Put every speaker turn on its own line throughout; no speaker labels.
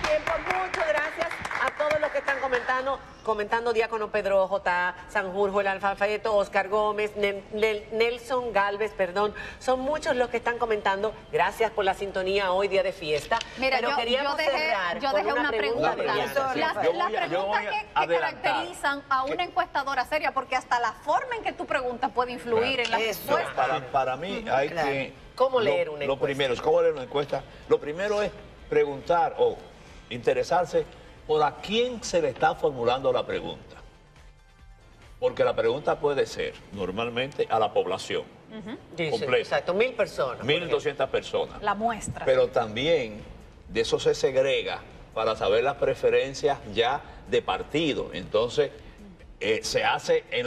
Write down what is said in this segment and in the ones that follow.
tiempo. Muchas gracias a todos los que están comentando Diácono Pedro J. Sanjurjo, el Alfalfayeto, Oscar Gómez, Nelson Galvez, perdón. Son muchos los que están comentando. Gracias por la sintonía hoy, día de fiesta.
Mira,
pero queríamos cerrar
yo
con
dejé una pregunta. Las preguntas que caracterizan a una encuestadora seria, porque hasta la forma en que tú preguntas puede influir en la respuesta.
Para mí hay que...
¿Cómo leer una encuesta?
Lo primero es cómo leer una encuesta. Lo primero es preguntar o interesarse por a quién se le está formulando la pregunta. Porque la pregunta puede ser normalmente a la población completa.
Exacto, 1000 personas.
1200 personas.
La muestra.
Pero también de eso se segrega para saber las preferencias ya de partido. Entonces se hace en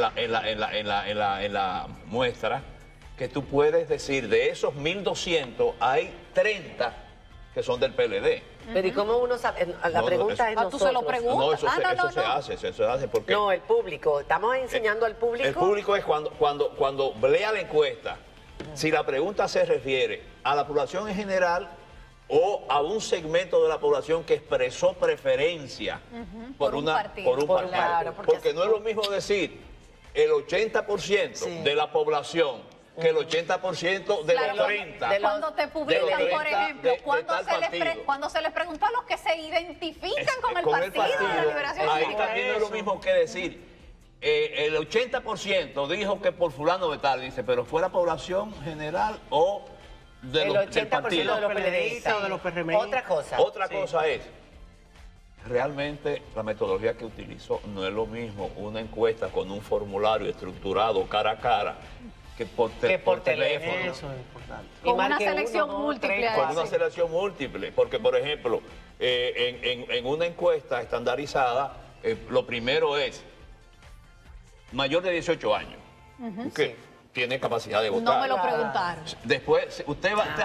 la muestra que tú puedes decir de esos 1200 hay 30 que son del PLD.
Pero ¿y cómo uno sabe? La pregunta es nosotros.
¿Tú se lo preguntas?
No, eso se hace porque...
No, el público. Estamos enseñando al público.
El público es cuando lea la encuesta, si la pregunta se refiere a la población en general o a un segmento de la población que expresó preferencia por un partido.
Claro,
porque no es lo mismo decir el 80% de la población que el 80% de los 30.
Cuando te publican, por ejemplo, cuando se les preguntó a los que se identifican con el Partido de la Liberación
Ahí
Cívica.
también no es lo mismo que decir, el 80% dijo que por fulano de tal, dice, pero ¿fue la población general o del partido?
De los PLDistas
o de los PRMistas.
Otra cosa es, realmente la metodología que utilizó no es lo mismo una encuesta con un formulario estructurado cara a cara que por teléfono.
Eso es importante.
Con una selección múltiple.
Con una selección múltiple, porque por ejemplo, en una encuesta estandarizada, lo primero es mayor de 18 años, que tiene capacidad de votar.
No me lo preguntaron.
Después, usted va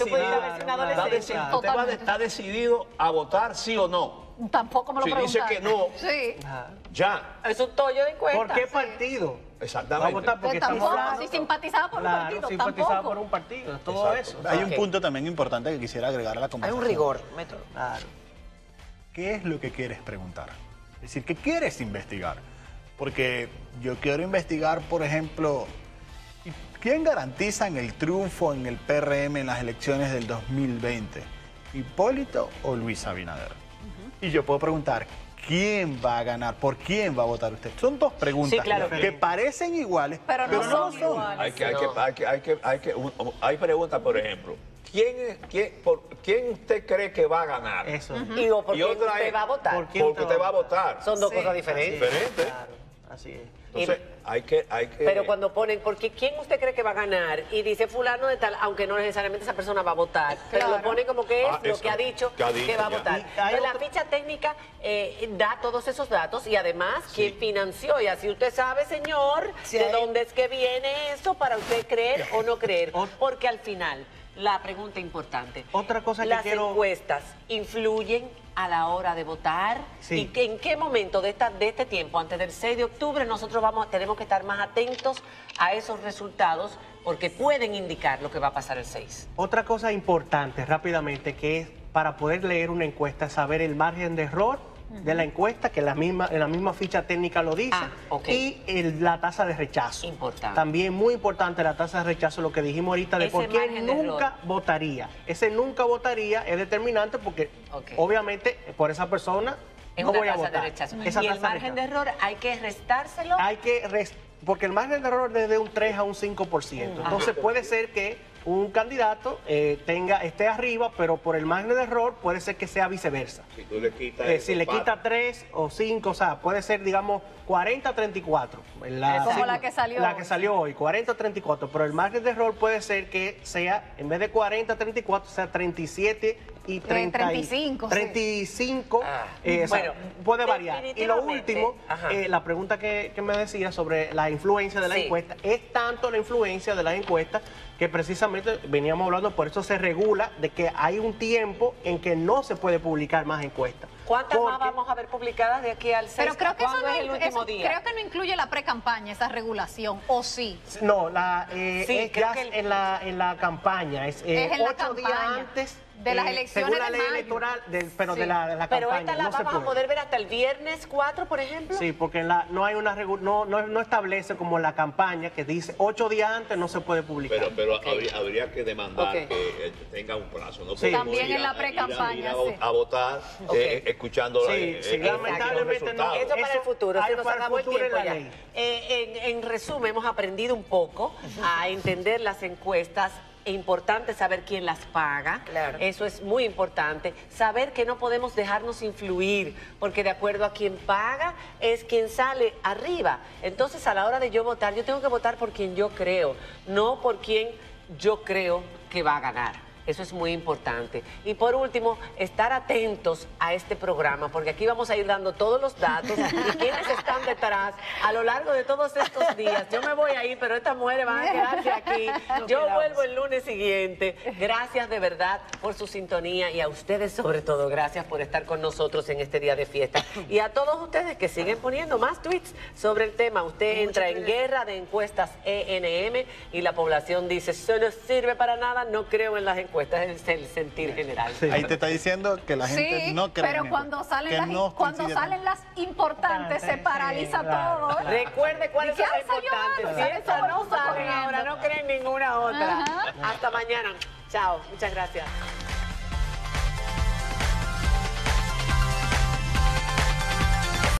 a estar decidido a votar sí o no.
Tampoco me lo preguntaron.
Si dice que no, ya.
Es un tollo de encuesta.
¿Por qué partido?
Exactamente.
Va a votar porque
tampoco, si simpatizaba por un partido,
simpatizaba
tampoco.
por un partido, todo eso.
Hay un punto también importante que quisiera agregar a la
Hay
conversación.
un rigor, método.
Claro.
¿Qué es lo que quieres preguntar? Es decir, ¿qué quieres investigar? Porque yo quiero investigar, por ejemplo, ¿quién garantiza el triunfo en el PRM en las elecciones del 2020? ¿Hipólito o Luis Abinader? Y yo puedo preguntar, ¿quién va a ganar? ¿Por quién va a votar usted? Son dos preguntas que parecen iguales, pero no son iguales.
Hay preguntas, por ejemplo, ¿por quién usted cree que va a ganar?
Eso.
Y por quién usted va a votar.
Porque usted va a votar.
Son dos cosas diferentes.
Claro, así es.
Entonces, hay que...
Pero cuando ponen, porque ¿quién usted cree que va a ganar? Y dice fulano de tal, aunque no necesariamente esa persona va a votar. Pero lo ponen como que es lo que ha dicho que va a votar. Pero la ficha técnica da todos esos datos y además quién financió. Y así usted sabe, señor, de dónde es que viene eso para usted creer o no creer. Porque al final, la pregunta importante.
Otra cosa que
las
quiero...
encuestas influyen a la hora de votar.
Sí.
¿Y en qué momento de este tiempo, antes del 6 de octubre, nosotros tenemos que estar más atentos a esos resultados porque pueden indicar lo que va a pasar el 6?
Otra cosa importante, rápidamente, que es para poder leer una encuesta, saber el margen de error de la encuesta, que en la misma ficha técnica lo dice, y la tasa de rechazo.
Importante.
También muy importante la tasa de rechazo, lo que dijimos ahorita de por qué nunca votaría. Ese nunca votaría es determinante porque obviamente por esa persona no voy a votar.
De rechazo. Y el margen de error hay que restárselo.
Porque el margen de error es de un 3 a un 5%. Entonces puede ser que un candidato esté arriba, pero por el margen de error puede ser que sea viceversa.
Si tú le quitas...
si le quita 3 o 5, o sea, puede ser, digamos, 40-34.
Como la que salió
hoy. La que salió hoy, 40-34. Pero el margen de error puede ser que sea, en vez de 40-34, sea 37 y 35. 35, bueno, puede variar. Y lo último, la pregunta que me decía sobre la influencia de la encuesta, es tanto la influencia de las encuestas que precisamente veníamos hablando, por eso se regula de que hay un tiempo en que no se puede publicar más encuestas.
¿Cuántas más vamos a ver publicadas de aquí al 6?
Pero creo que
¿Cuándo es el último día?
Creo que no incluye la pre-campaña, esa regulación, ¿o sí?
No, es ya en la campaña, es 8 días antes
De las elecciones
según la ley
de mayo.
electoral, pero de la campaña.
Pero esta la
no
vamos a poder ver hasta el viernes 4, por ejemplo.
Sí, porque no establece como la campaña que dice 8 días antes no se puede publicar.
Pero habría que demandar que tenga un plazo. No
también en la pre-campaña.
A votar escuchando
lamentablemente no.
Eso para el futuro, se nos acabó el tiempo ya.
Ley.
En resumen, hemos aprendido un poco a entender las encuestas. Es importante saber quién las paga, eso es muy importante. Saber que no podemos dejarnos influir, porque de acuerdo a quien paga es quien sale arriba. Entonces, a la hora de yo votar, yo tengo que votar por quien yo creo, no por quien yo creo que va a ganar. Eso es muy importante. Y por último, estar atentos a este programa, porque aquí vamos a ir dando todos los datos y quiénes están detrás a lo largo de todos estos días. Yo me voy a ir, pero estas mujeres van a quedarse aquí. Yo vuelvo el lunes siguiente. Gracias de verdad por su sintonía y a ustedes sobre todo, gracias por estar con nosotros en este día de fiesta. Y a todos ustedes que siguen poniendo más tweets sobre el tema. Usted entra en Guerra de Encuestas ENM y la población dice, eso no sirve para nada, no creo en las encuestas. Es el sentir general.
Sí. Ahí te está diciendo que la gente no cree.
Pero cuando salen las importantes se paraliza todo.
Recuerde cuáles son las importantes. Si esas no salen ahora, no creen ninguna otra. Hasta mañana. Chao. Muchas gracias.